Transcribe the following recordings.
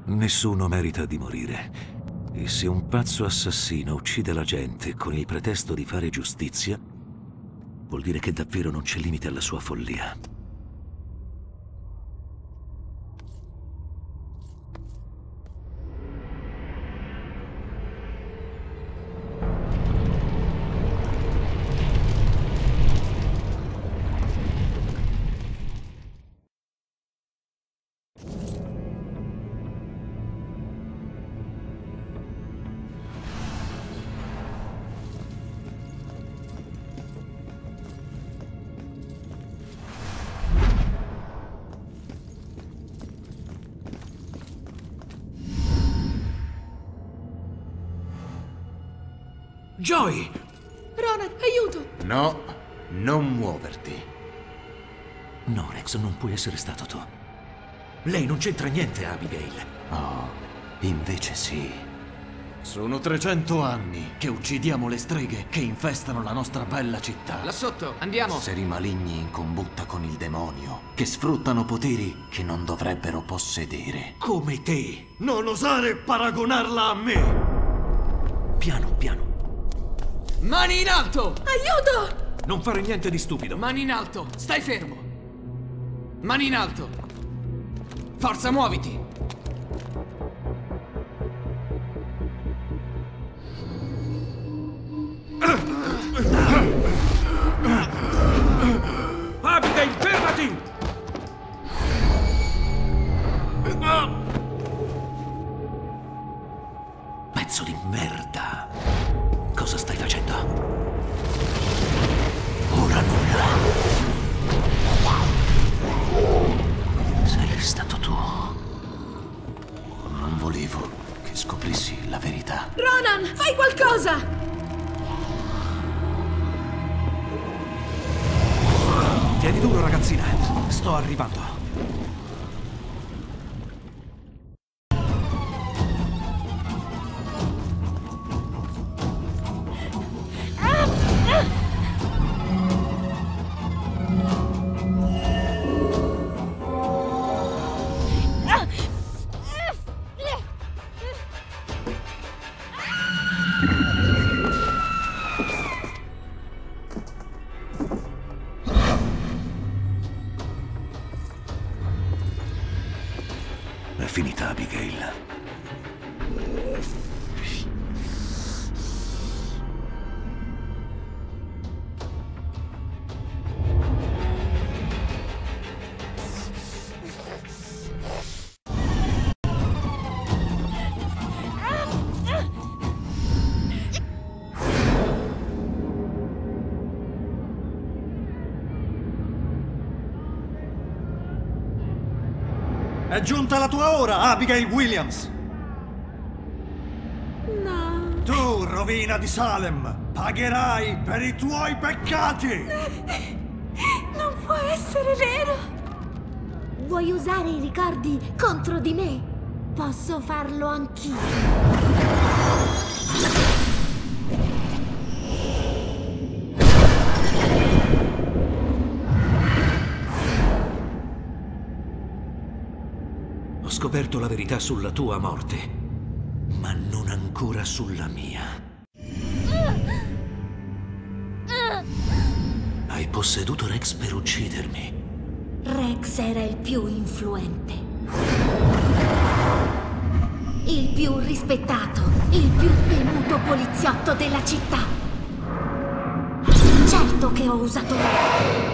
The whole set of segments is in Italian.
Nessuno merita di morire. E se un pazzo assassino uccide la gente con il pretesto di fare giustizia, vuol dire che davvero non c'è limite alla sua follia. Joey! Ronan, aiuto! No, non muoverti. No, Rex, non puoi essere stato tu. Lei non c'entra niente, Abigail. Oh, invece sì. Sono 300 anni che uccidiamo le streghe che infestano la nostra bella città. Là sotto, andiamo! Esseri maligni in combutta con il demonio, che sfruttano poteri che non dovrebbero possedere. Come te! Non osare paragonarla a me! Piano, piano. Mani in alto! Aiuto! Non fare niente di stupido. Mani in alto! Stai fermo! Mani in alto! Forza, muoviti! Abigail, fermati! Pezzo di merda! Cosa stai facendo? Ora nulla. Sei stato tu. Non volevo che scoprissi la verità. Ronan, fai qualcosa! Tieni duro, ragazzina. Sto arrivando. È finita, Abigail. È giunta la tua ora, Abigail Williams! No. Tu, rovina di Salem, pagherai per i tuoi peccati! Non può essere vero! Vuoi usare i ricordi contro di me? Posso farlo anch'io. Ho scoperto la verità sulla tua morte, ma non ancora sulla mia. Hai posseduto Rex per uccidermi. Rex era il più influente. Il più rispettato, il più temuto poliziotto della città. Certo che ho usato lui.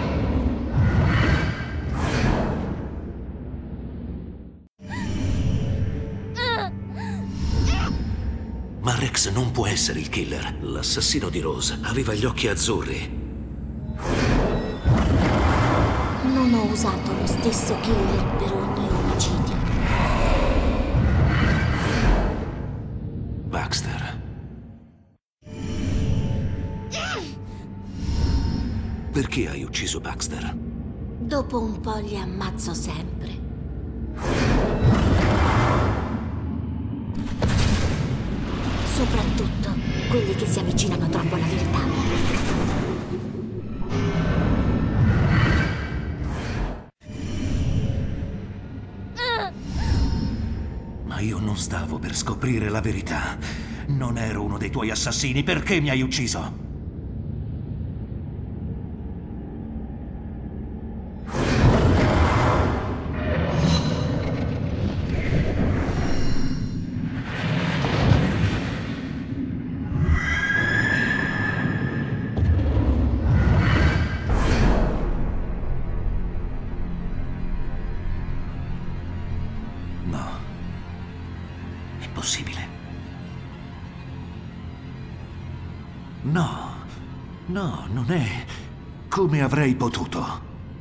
Ma Rex non può essere il killer. L'assassino di Rose aveva gli occhi azzurri. Non ho usato lo stesso killer per ogni omicidio. Baxter. Perché hai ucciso Baxter? Dopo un po' li ammazzo sempre. Soprattutto quelli che si avvicinano troppo alla verità. Ma io non stavo per scoprire la verità. Non ero uno dei tuoi assassini. Perché mi hai ucciso? No. È possibile. No. No, non è. Come avrei potuto?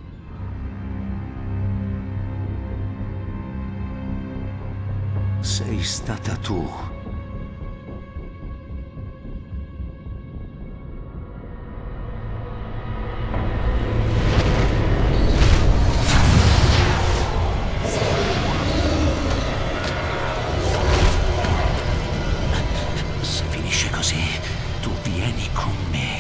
Sei stata tu. Se finisce così, tu vieni con me.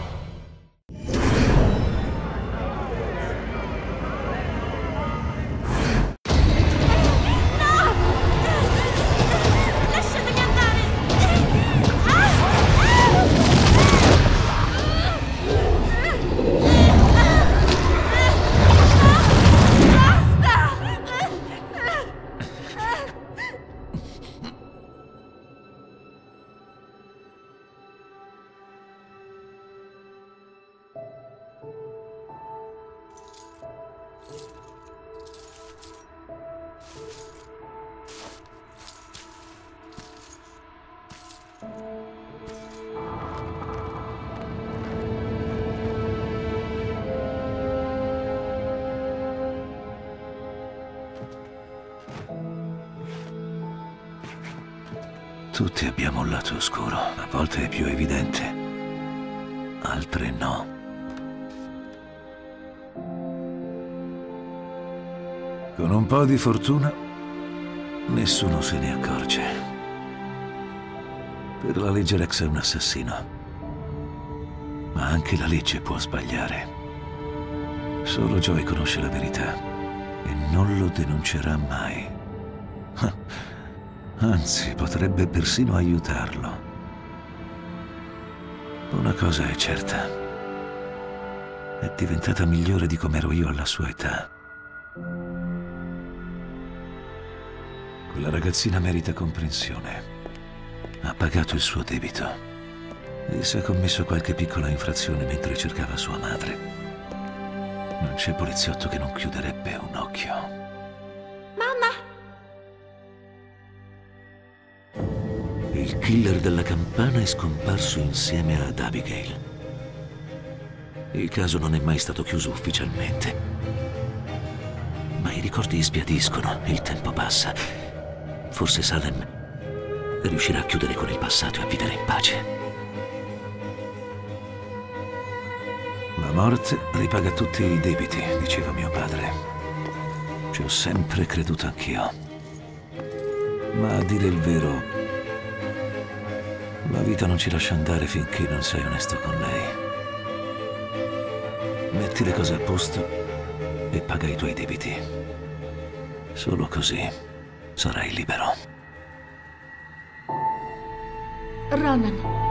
Lasciatemi andare! Tutti abbiamo un lato oscuro. A volte è più evidente. Altre no. Con un po' di fortuna, nessuno se ne accorge. Per la legge Rex è un assassino. Ma anche la legge può sbagliare. Solo Joey conosce la verità e non lo denuncerà mai. Anzi, potrebbe persino aiutarlo. Una cosa è certa. È diventata migliore di come ero io alla sua età. Quella ragazzina merita comprensione. Ha pagato il suo debito. E se ha commesso qualche piccola infrazione mentre cercava sua madre, non c'è poliziotto che non chiuderebbe un occhio. Il killer della campana è scomparso insieme ad Abigail. Il caso non è mai stato chiuso ufficialmente. Ma i ricordi sbiadiscono, il tempo passa. Forse Salem riuscirà a chiudere con il passato e a vivere in pace. La morte ripaga tutti i debiti, diceva mio padre. Ci ho sempre creduto anch'io. Ma a dire il vero, la vita non ci lascia andare finché non sei onesto con lei. Metti le cose a posto e paga i tuoi debiti. Solo così sarai libero. Ronan,